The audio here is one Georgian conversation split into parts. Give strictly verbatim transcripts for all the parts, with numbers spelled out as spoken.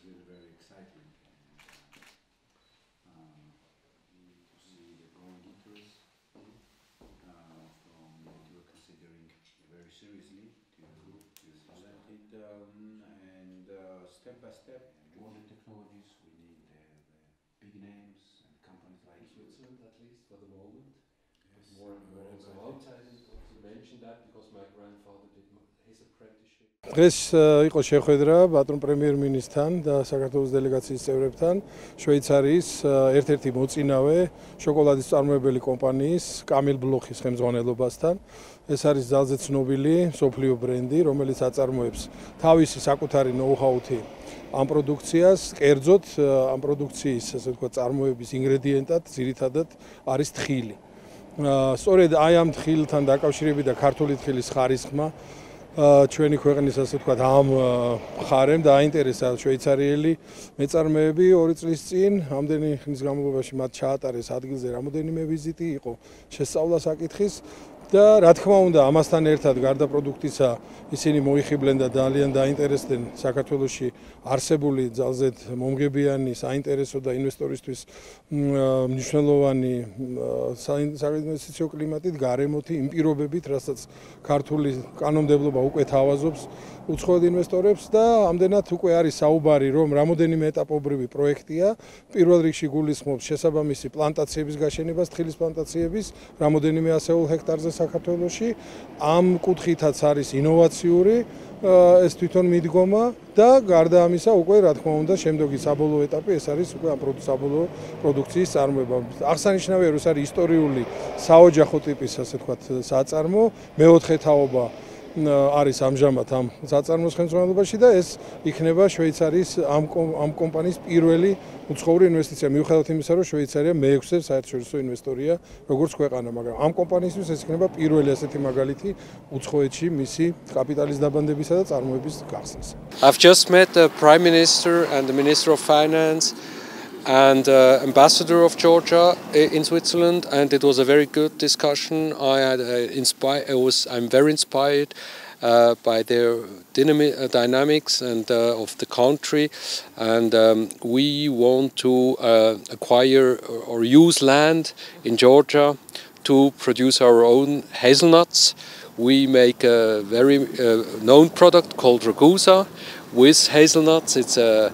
really very exciting. And, uh, to see the growing interest uh, from what you are considering very seriously to, to present it um, and uh, step by step. Modern technologies, we need uh, the big names and companies like Switzerland, at least for the moment. yes, More and more also outside. You mentioned that because my grandfather did his apprenticeship. დღეს იყო შეხვედრა ბატონ პრემიერ-მინისტრთან და საქართველოს დელეგაციის წევრებთან შვეიცარიის ერთ-ერთი მოწინავე შოკოლადის წარმოებელი კომპანიის კამილ ბლოხის ხელმძღვანელობასთან. ეს არის ძალზე ცნობილი მსოფლიო ბრენდი, რომელიც აწარმოებს თავისი საკუთარი ნოუ-ჰაუთი ამ პროდუქციას, კერძოდ ამ პროდუქციის, ასე ვთქვათ, წარმოების ინგრედიენტად ძირითადად არის თხილი. სწორედ აი ამ თხილთან დაკავშირებით და ქართული თხილის ხარისხმა ჩვენი ქვეყნის ასე ვთქვათ ამ მხარემ დააინტერესა შვეიცარიელი მეწარმეები ორი წლის წინ ამდენი ხნის განმავლობაში მათ ჩაატარეს ადგილზე რამოდენიმე ვიზიტი იყო შესწავლა საკითხის და რა თქმა უნდა ამასთან ერთად გარდა პროდუქტისა ისინი მოიხიბლენ და ძალიან დაინტერესდნენ საქართველოში არსებული ძალზედ მომგებიანი საინტერესო და ინვესტორისთვის მნიშვნელოვანი საინვესტიციო კლიმატით გარემოთი იმ პირობებით რასაც ქართული კანონმდებლობა უკვე თავაზობს უცხოელ ინვესტორებს და ამდენად უკვე არის საუბარი რომ რამოდენიმე ეტაპობრივი პროექტია პირველ რიგში გულისხმობს შესაბამისი პლანტაციების გაშენებას თხილის პლანტაციების რამოდენიმე ასეულ ჰექტარზე საქართველოში ამ კუთხითაც არის ინოვაციური ეს თვითონ მიდგომა და გარდა ამისა უკვე რა თქმა უნდა შემდეგი საბოლოო ეტაპი ეს არის უკვე ამ საბოლოო პროდუქციის წარმოება. აღსანიშნავია რომ ეს არის ისტორიული საოჯახო ტიპის ასე ვთქვათ საწარმო მეოთხე თაობა არის ამჟამად ამ საწარმოს ხელმძღვანელობაში და ეს იქნება შვეიცარიის ამ ამ კომპანიის პირველი უცხოური ინვესტიცია მიუხედავად იმისა რომ შვეიცარია მეექვსე საერთაშორისო ინვესტორია როგორც ქვეყანა მაგრამ ამ კომპანიისთვის ეს იქნება პირველი ასეთი მაგალითი უცხოეთში მისი კაპიტალის დაბანდებისა და წარმოების გახსნის. I've just met the Prime Minister and the Minister of Finance and uh, Ambassador of Georgia in Switzerland, and it was a very good discussion. I had uh, inspired. I was. I'm very inspired uh, by their dynamic, uh, dynamics and uh, of the country, and um, we want to uh, acquire or use land in Georgia to produce our own hazelnuts. We make a very uh, known product called Ragusa with hazelnuts. It's a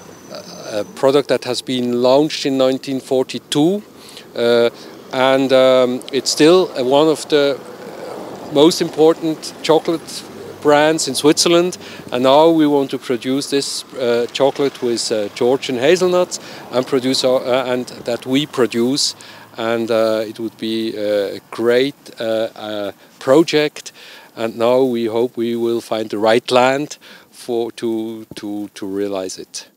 a product that has been launched in nineteen forty-two uh, and um, it's still one of the most important chocolate brands in Switzerland, and now we want to produce this uh, chocolate with uh, Georgian hazelnuts and produce our, uh, and that we produce, and uh, it would be a great uh, uh, project, and now we hope we will find the right land for to to to realize it.